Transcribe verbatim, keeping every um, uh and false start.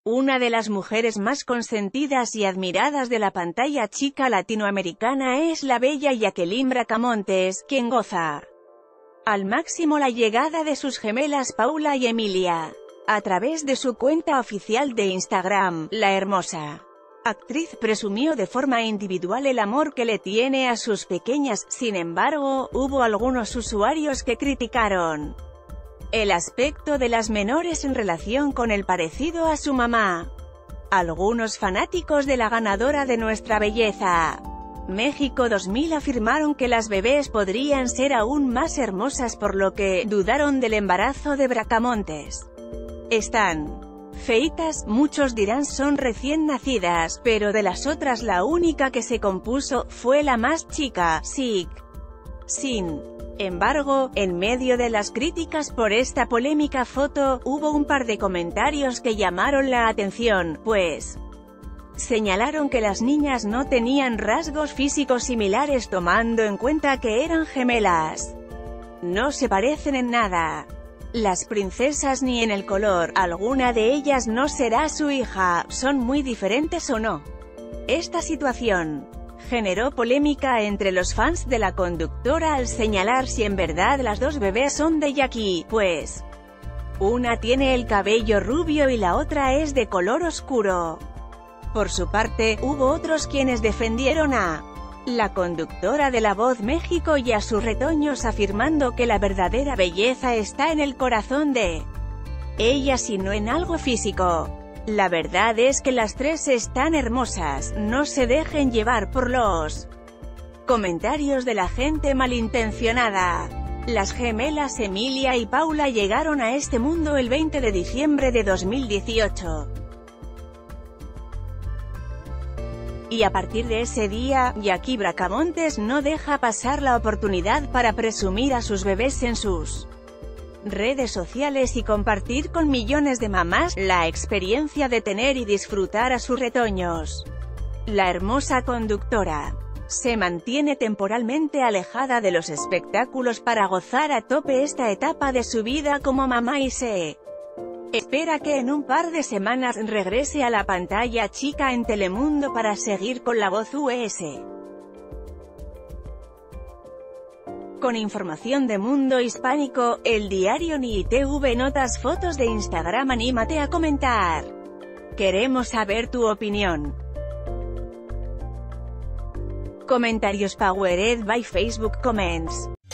Una de las mujeres más consentidas y admiradas de la pantalla chica latinoamericana es la bella Jacqueline Bracamontes, quien goza al máximo la llegada de sus gemelas Paula y Emilia. A través de su cuenta oficial de Instagram, la hermosa actriz presumió de forma individual el amor que le tiene a sus pequeñas. Sin embargo, hubo algunos usuarios que criticaron el aspecto de las menores en relación con el parecido a su mamá. Algunos fanáticos de la ganadora de Nuestra Belleza México dos mil afirmaron que las bebés podrían ser aún más hermosas, por lo que dudaron del embarazo de Bracamontes. Están feitas, muchos dirán son recién nacidas, pero de las otras la única que se compuso fue la más chica, Sig. Sin embargo, en medio de las críticas por esta polémica foto, hubo un par de comentarios que llamaron la atención, pues señalaron que las niñas no tenían rasgos físicos similares, tomando en cuenta que eran gemelas. No se parecen en nada las princesas ni en el color, alguna de ellas no será su hija, ¿son muy diferentes o no? Esta situación generó polémica entre los fans de la conductora al señalar si en verdad las dos bebés son de Jackie, pues una tiene el cabello rubio y la otra es de color oscuro. Por su parte, hubo otros quienes defendieron a la conductora de La Voz México y a sus retoños, afirmando que la verdadera belleza está en el corazón de ellas y no en algo físico. La verdad es que las tres están hermosas, no se dejen llevar por los comentarios de la gente malintencionada. Las gemelas Emilia y Paula llegaron a este mundo el veinte de diciembre de dos mil dieciocho. Y a partir de ese día, Jackie Bracamontes no deja pasar la oportunidad para presumir a sus bebés en sus redes sociales y compartir con millones de mamás la experiencia de tener y disfrutar a sus retoños. La hermosa conductora se mantiene temporalmente alejada de los espectáculos para gozar a tope esta etapa de su vida como mamá y se espera que en un par de semanas regrese a la pantalla chica en Telemundo para seguir con La Voz U S. Con información de Mundo Hispánico, El Diario N I T V Notas, fotos de Instagram. Anímate a comentar. Queremos saber tu opinión. Comentarios powered by Facebook Comments.